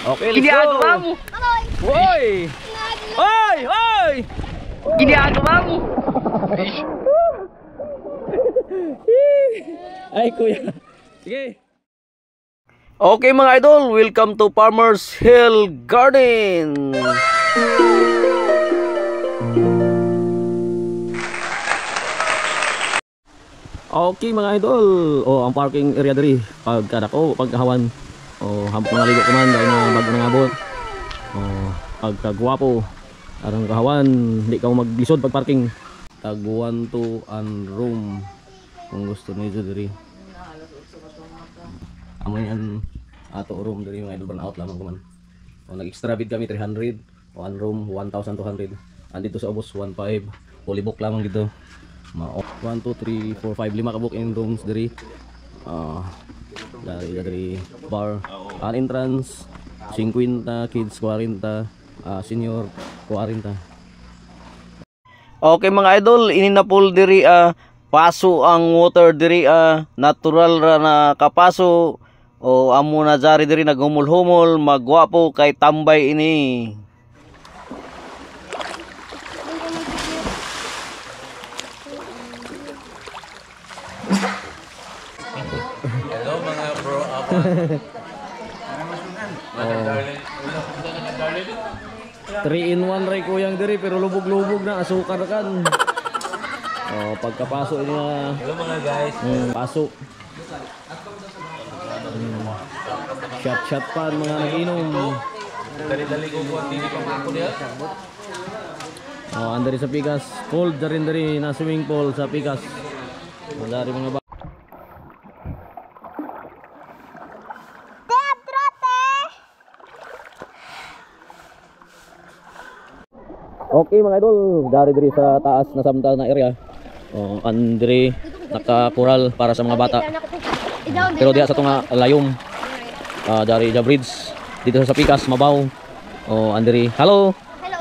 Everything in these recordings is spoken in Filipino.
Okay, let's go. mo. Hoy! Hoy! Hoy! Ginagawa mo. Ay, kuya. Sige. Okay mga idol, welcome to Farmers Hill Garden. Okay mga idol, ang parking area diri pagkadako, pagkahawan. Hampok mga ligo kuman dahil na bago nangabot. Pagkagwapo, arang kahawan, hindi ka maglisod pag parking. Tag 1, 2 and room kung gusto niyo diri. Amo yan ato room diri mga idol, burn out lamang kuman. Nag-extra bid kami 300, one room 1,200. Andito sa ubos 1,500. Fully book lamang dito. 1, 2, 3, 4, 5, 5 ka book in rooms diri. Dari bar, an entrance 50, kids 40, senior 40. Okay mga idol, ini na pool diri paso ang water diri natural ra na kapaso. Amo na jari diri naghumol-humol, magwapo kay tambay ini. Hello mga bro, ako. 3 in 1 ray kuyang diri pero lubog-lubog na asukar kan. Pagkapaso niya. Hello mga guys. Paso. Shot pa mga nag-inom. Dali-dali ko po ang tini pang ako niya. Andari sa Pikas. Cold na rin dari na swimming pool sa Pikas. Andari mga Okay mga idol, dari diri sa taas na samtal na area. Andri nakakural para sa mga bata. Pero diya sa tunga layom. Dari the bridge dito sa Pikas mabaw. Andri, hello. Hello.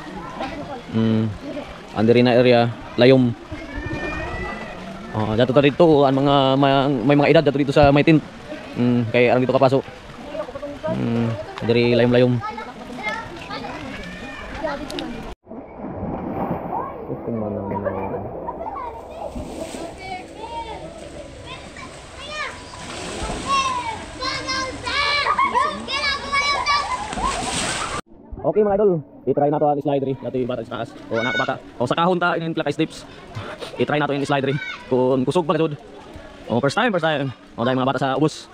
Andri na area layom. Dato ta dito ang mga may mga edad dato dito sa may tent. Kay arang dito kapasok. Andri layom-layom. Okay mga idol, i-try nato ang slide rin. Dati bata sa taas. Anak bata. Sa kahon ta in plakay steps. I-try nato yung slide rin. Kung kusog pa kadod. First time. Dahil mga bata sa ubos.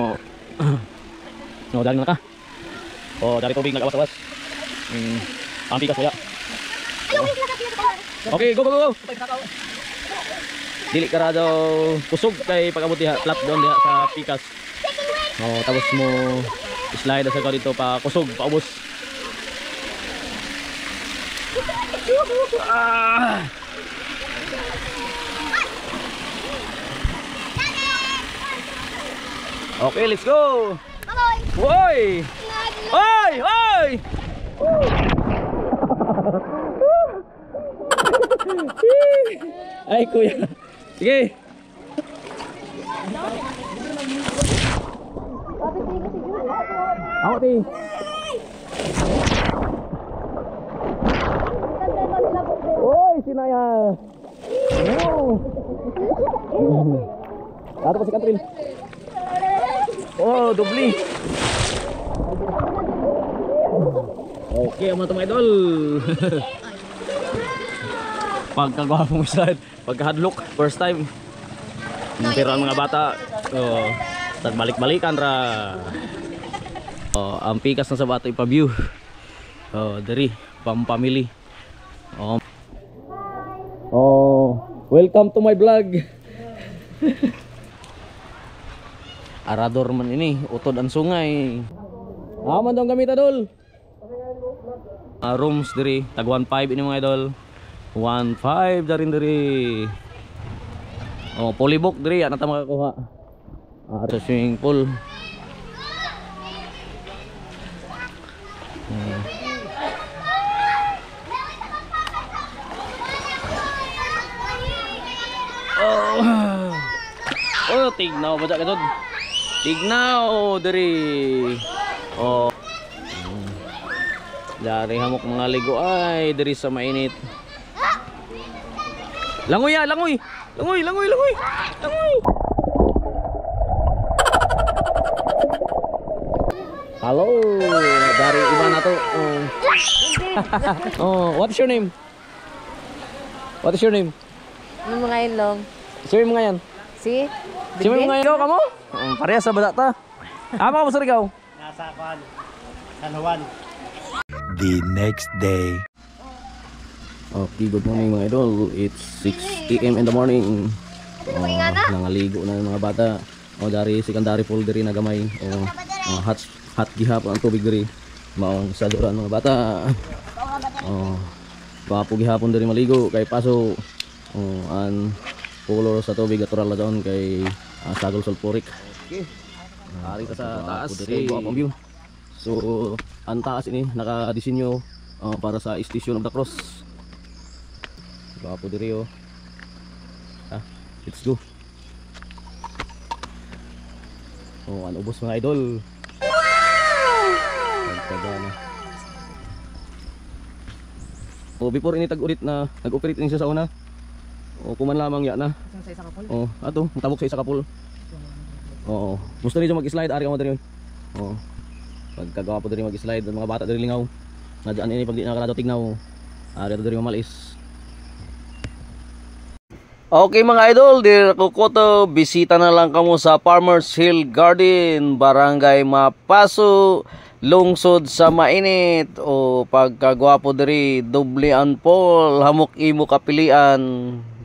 Dahil na ka. Dari tubig nag-awas-awas. Ang Pikas wala. Okay, go. Dili ka ra daw kusog kay pag-abot diha, flat doon diha sa Pikas. Tapos mo slide sa dito pa kusog, pa ubos. Okay, let's go. Hoy! Hoy! Hoy! Ay kuya. Sige. Ako ti. Oy, sinaya. Ato pa si Catherine. Dubli. Okay, mga idol. Pagkagwapo mo slide, pagkahadlok, first time. Pero ang mga bata, balik-balikan ra. Ang Pikas na sa bata ipa-view. Dari, pam-family. Welcome to my vlog. Arador man ini, utod ang sungay. Man daw gamit idol. Rooms diri, tag 1,500 ini mga idol. 1,500 darin diri. Polybook diri, ana ta makakuha. Sa swimming pool. Tignaw ba ka dod? Tignaw diri. Dari hamok mga ligo ay diri sa mainit. Langoy ya, langoy. Langoy, langoy, langoy. Langoy. Halo, dari mana tuh? Oh. Oh, what's your name? What is your name? Ano mga ilong? Siapa mga yan? Si? Siapa mga yan kamu? Parehas sa bata ta. Apa kamu ikaw? Nasa Kwan, San Juan. The next day. Okay, good morning mga idol. It's 6 AM in the morning. Nangaligo na yung mga bata. Dari secondary pool diri na gamay. Hot gihapon ang tubig diri. Maong sa duran mga bata. Papo gihapon diri maligo kay paso. An color sa tubig natural na doon kay sagol sulfuric. Okay. Ari ta sa taas diri view. So ang taas ini naka-disenyo para sa Station of the Cross. Papo diri oh. Let's go. Ang ubos mga idol. Before ini tag-ulit na nag-operate din siya sa una. Kuman lamang ya na. Ato, tabok sa isa ka pool. Oo. Gusto niyo mag-slide ari mo diri. Pagkagawa po diri mag-slide mga bata diri lingaw. Nadaan ini pag di na kanado tignaw. Ari diri mamalis. Okay mga idol, dear Kokoto, bisita na lang kamo sa Farmers Hill Garden, Barangay Mapaso, lungsod sa mainit. O pagkagwapo diri, doble ang pol, hamok imo kapilian.